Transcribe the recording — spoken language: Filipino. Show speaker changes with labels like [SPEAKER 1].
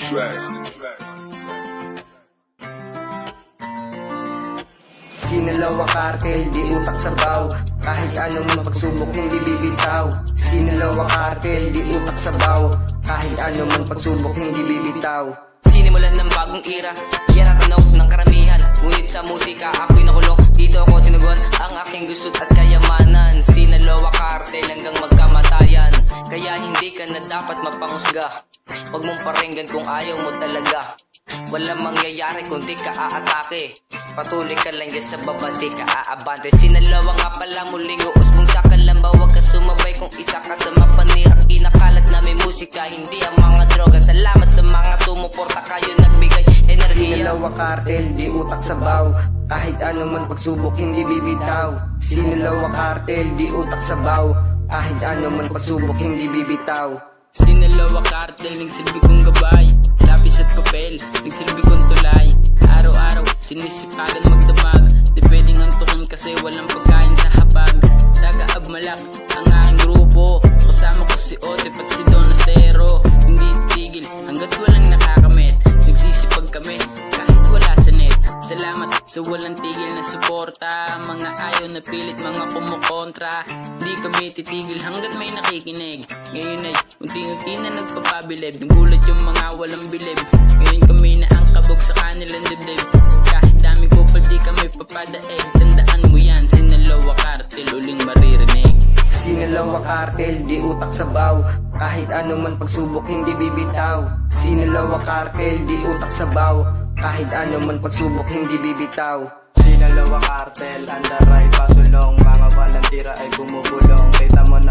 [SPEAKER 1] Sinalaw ang kartel, di utak sabaw. Kahit anong pagsubok, hindi bibitaw. Sinalaw ang kartel, di utak sabaw. Kahit anong pagsubok, hindi bibitaw.
[SPEAKER 2] Sinimulan ng bagong era, yan ang tanong ng karamihan. Ngunit sa musika, ako'y nakulong. Dito ako tinugon ang aking gusto at kayamanan. Sinalaw ang kartel hanggang magkamatayan. Kaya hindi ka na dapat mapangusga. Huwag mong paringgan kung ayaw mo talaga. Walang mangyayari kung di ka aatake. Patuloy ka lang yan sa baba, di ka aabante. Sinalawa nga pala muling uos mong sakalamba. Huwag ka sumabay kung isa ka sa mapanira. Kinakalat namin musika, hindi ang mga droga. Salamat sa mga sumuporta, kayo nagbigay enerhiya.
[SPEAKER 1] Sinalaw ang kartel, di utak sabaw. Kahit anong pagsubok, hindi bibitaw. Sinalaw ang kartel, di utak sabaw. Kahit anong pagsubok, hindi bibitaw.
[SPEAKER 3] Sinalaw ang kartel, nagsilbi kong gabay. Lapis at papel, nagsilbi kong tulay. Araw-araw, sinisipagan magdamag. Di pwedeng antukin kasi walang pagkain sa hapag. Taga-ab malak ang aking grupo. Kasama ko si Ote at si Donastero. Hindi titigil hanggat walang nakakamit. Nagsisipag kami kahit wala sa net. Salamat sa walang tigil na suporta. Mga ayaw na pilit, mga kumukontra. Di kami titigil hanggat may nakikinig. Ngayon ay unti-unti na nagpapabilib. Nagulat yung mga walang bilib. Ngayon kami na ang kabog sa kanilang dibdib. Kahit dami ko pa di kami papadaig. Tandaan mo yan, sinalaw ang kartel, uling maririnig.
[SPEAKER 1] Sinalaw ang kartel, di utak sabaw. Kahit anong pagsubok, hindi bibitaw. Sinalaw ang kartel, di utak sabaw. Kahit anong pagsubok, hindi bibitaw.
[SPEAKER 4] Sinalaw ang kartel, andaray pasulong. Mga walang tira ay bumubulong. Kita mo